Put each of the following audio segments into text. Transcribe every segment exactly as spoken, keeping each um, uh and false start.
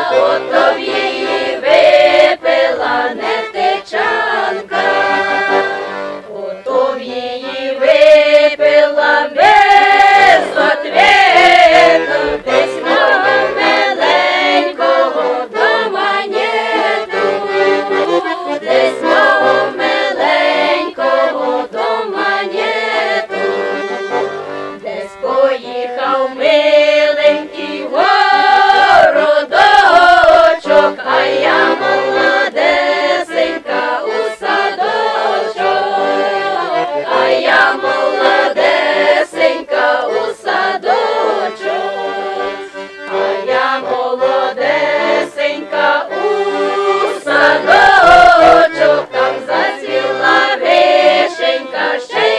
ото її випила нефтечанка, ото її випила без ответу, десь мого миленького дома нету, десь мого миленького дома нету, десь поїхав миленький городочок, а я молодесенька у садочок, а я молодесенька у садочок, а я молодесенька у садочок, там зацвіла вишенька, ще й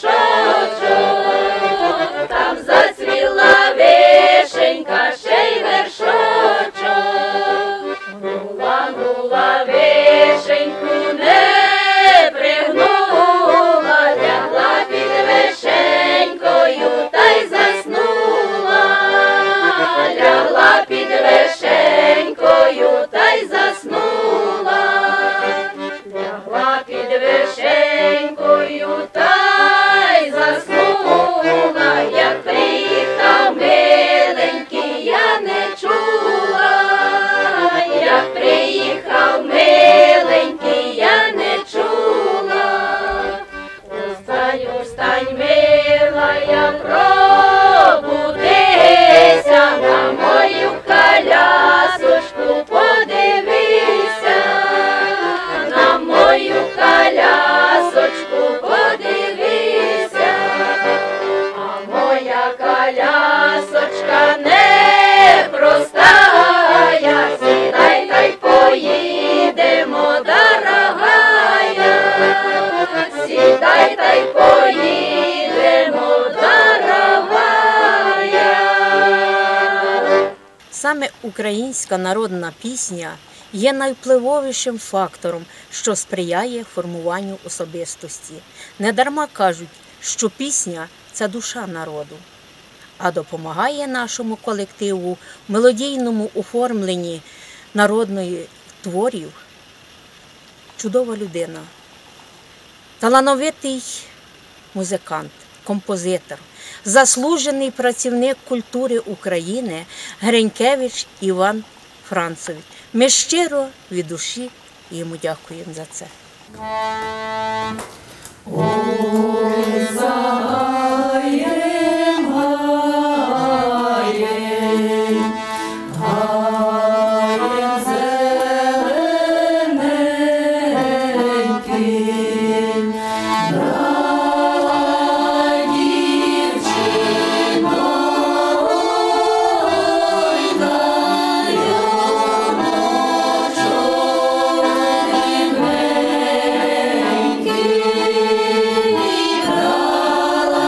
вершочок, там зацвіла вишенька, ще й вершочок, гнула, гнула вишеньку, не пригнула, лягла під вишенькою та й заснула, лягла під вишенькою та й заснула, лягла під вишенькою та й заснула, як приїхав миленький, я не чула, як приїхав миленький, я не чула. Устань, устань, мила, я пробудися, на мою колясочку подивися, на мою колясочку подивися, а моя колясочка не простая, сідай та й поїдемо, дорогая, сідай та й поїдемо, дорогая. Саме українська народна пісня є найвпливовішим фактором, що сприяє формуванню особистості. Недарма кажуть, що пісня – це душа народу, а допомагає нашому колективу в мелодійному оформленні народної творів чудова людина, талановитий музикант, композитор, заслужений працівник культури України Гринькевич Іван Францович. Ми щиро від душі йому дякуємо за це. Ой, заєм, гаєм, гаєм зелененький, брай, дівчино, ой, гайоночок рівненький, брала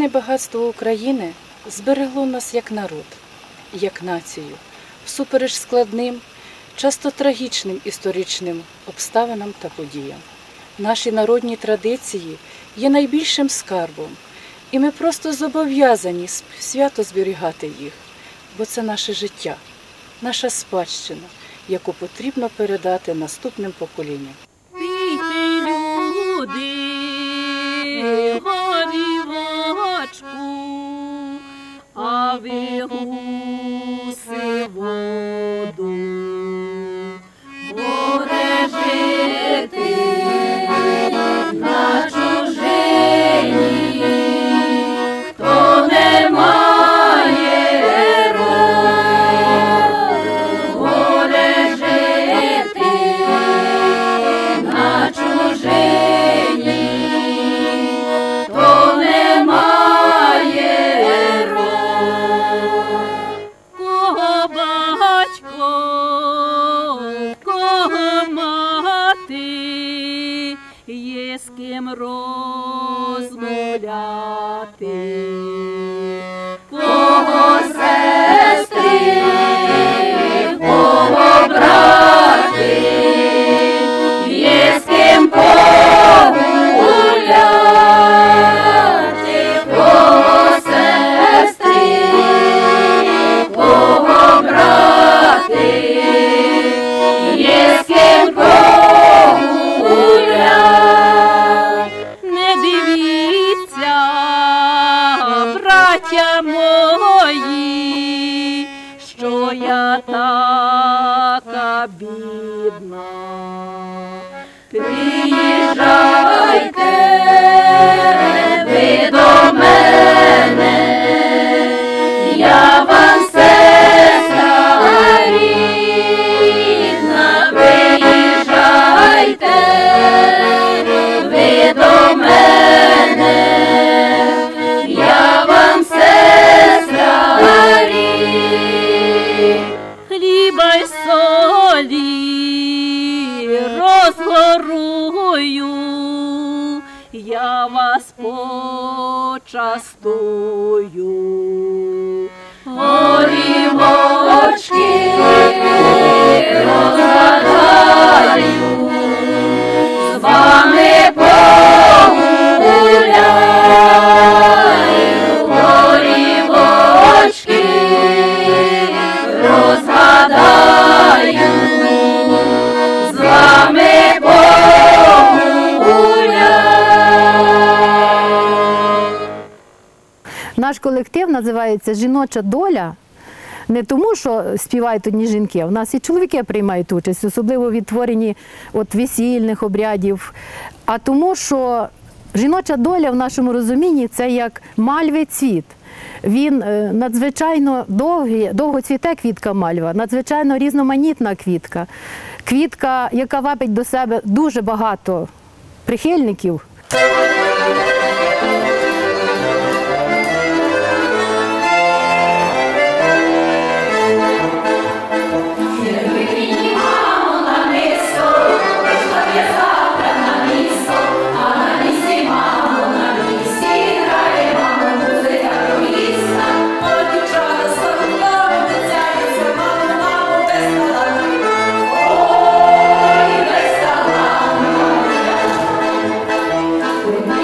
Незмінне багатство України зберегло нас як народ, як націю, всупереч складним, часто трагічним історичним обставинам та подіям. Наші народні традиції є найбільшим скарбом, і ми просто зобов'язані свято зберігати їх, бо це наше життя, наша спадщина, яку потрібно передати наступним поколінням. Пійте, люди, горівочку, а ви гуси воду. Буде жити на чужині, хто не має род. Буде жити на чужині, хто не має род. Кого батько, кого мати, є з ким розмовляти. Кого сестри, кого брати, є з ким погуляти. Кого сестри, кого брати, є з ким погуляти. Не дивіться, браття мої, що я така бідна. Приїжджайте ви до мене, я вам сестра рідна. Приїжджайте ви до мене, я вам сестра рідна. Хліба й солі розгорую, я вас почастую. Горівочки розгадаю, з вами погуляю. Горівочки розгадаю, з вами погуляю. Наш колектив називається «Жіноча доля». Не тому, що співають одні жінки, а в нас і чоловіки приймають участь, особливо у відтворенні от весільних обрядів, а тому, що жіноча доля в нашому розумінні – це як мальви цвіт. Він надзвичайно довгий, довго цвіте квітка мальва, надзвичайно різноманітна квітка. Квітка, яка вабить до себе дуже багато прихильників. Ой,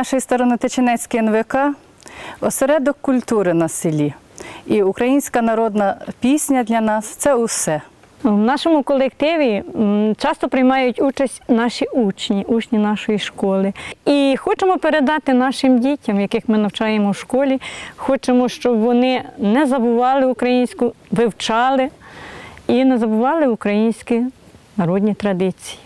нашої Старонатичинецький ен ве ка – осередок культури на селі. І українська народна пісня для нас – це усе. В нашому колективі часто приймають участь наші учні, учні нашої школи. І хочемо передати нашим дітям, яких ми навчаємо в школі, хочемо, щоб вони не забували українську, вивчали і не забували українські народні традиції.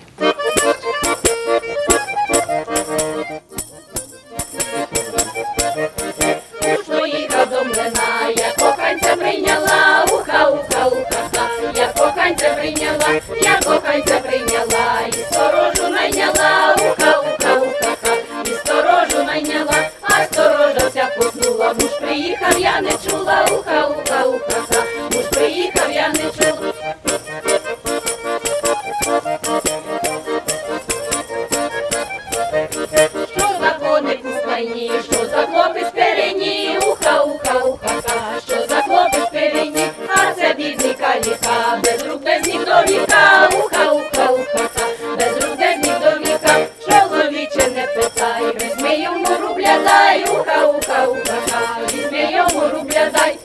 Я коханця прийняла, і сторожу найняла, уха, уха, уха, ха, і сторожу найняла, а сторожа вся поснула. Муж приїхав, я не чула, уха, уха, уха, ха, муж приїхав, я не чула. Що за коник у стайні, що за хлопець перені, уха, уха, уха, ха, що за хлопець перені, а це бідний каліка, без рук, без ніг до віка, уха, уха, уха, ха, без рук, без ніг до віка, чоловіче не питай, візьми йому рубля дай, уха, уха, уха, ха, візьми йому рубля дай.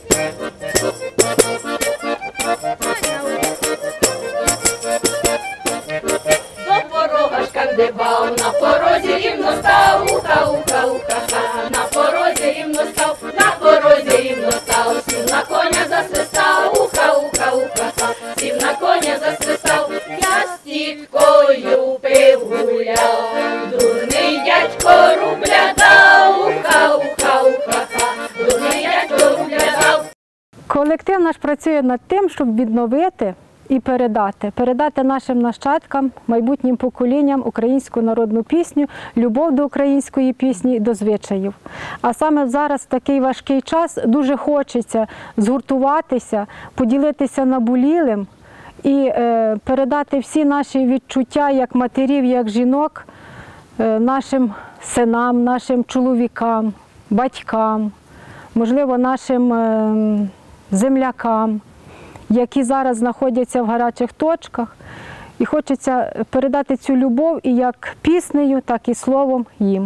До порога шкандибав, на порозі рівно став, уха, уха, уха, ха, на порозі рівно став, на порозі рівно став, сів на коня засвистав, уха, уха, уха, ха, сів на коня засвистав, я з тіткою пив гуляв, дурний дядько рубля дав, уха, уха, уха, ха, дурний дядько рубля дав. Колектив наш працює над тим, щоб відновити і передати. Передати нашим нащадкам, майбутнім поколінням українську народну пісню, любов до української пісні, до звичаїв. А саме зараз, в такий важкий час, дуже хочеться згуртуватися, поділитися наболілим і е, передати всі наші відчуття, як матерів, як жінок, е, нашим синам, нашим чоловікам, батькам, можливо, нашим е, землякам, які зараз знаходяться в гарячих точках, і хочеться передати цю любов і як піснею, так і словом їм.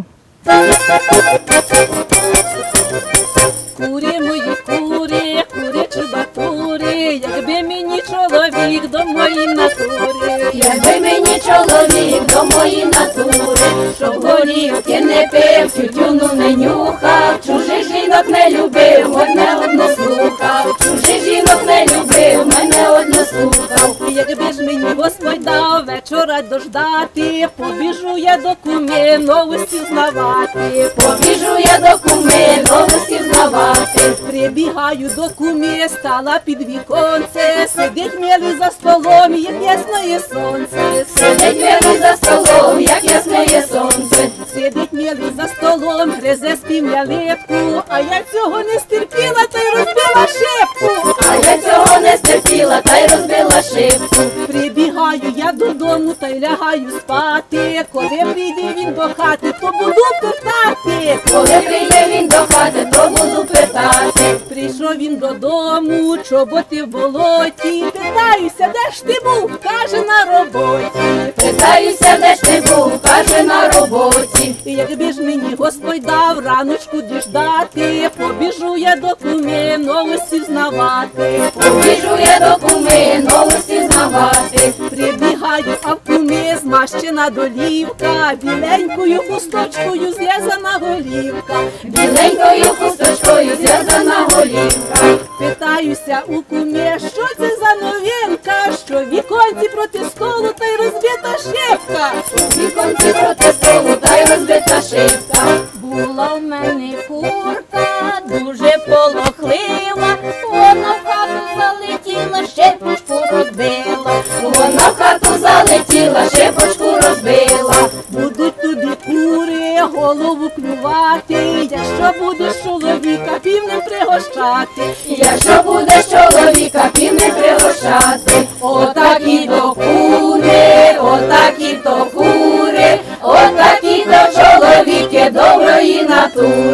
Курі мої курі, курі чубатурі, якби мені чоловік до моїй натури. Якби мені чоловік до моїй натури, щоб горілки не пив, тютюну не нюхав, чужих жінок не любив, мене одно слухав, чужих жінок не любив, мене одно слухав. Якби ж мені Господь дав вечора дождати, побіжу я до куми новості знавати. Побіжу я до куми новості знавати. Прибігаю до куми, стала під віконце, сидить милий за столом, як ясне сонце. Сидить милий за столом, як ясне сонце. Сидить милий за столом, гризе спів'я липку, а я цього не стерпіла, та й розбила шибку. А я цього не стерпіла, та й розбила шибку. Прибігаю я додому, та й лягаю спати. Коли прийде він до хати, то буду питати. Коли прийде він до хати, то буду питати. Прийшов він додому, чоботи в болоті. Питаюся, де ж ти був? Каже, на роботі. Питаюся, де ж ти був? Каже, на роботі. І якби ж мені Господь дав раночку діждати, побіжу я до куми новості знавати. Побіжу я до куми новості знавати. Прибігаю, а в куми змащена долівка, біленькою хусточкою зв'язана голівка. Біленькою хусточкою зв'язана голівка. Питаюся у куми, що це за новинка, що в віконці проти столу та й розбита шибка. В віконці проти столу та й розбита шибка. Була в мене курка, дуже полохлива, вона в хату залетіла, шибочку розбила. Вона в хату залетіла, шибочку розбила. Будуть тобі кури голову клювати, якщо будеш чоловіка півнем пригощати. Якщо будеш чоловіка півнем пригощати. Отакі то кури, отакі то кури, отакі то чоловіки доброї натури.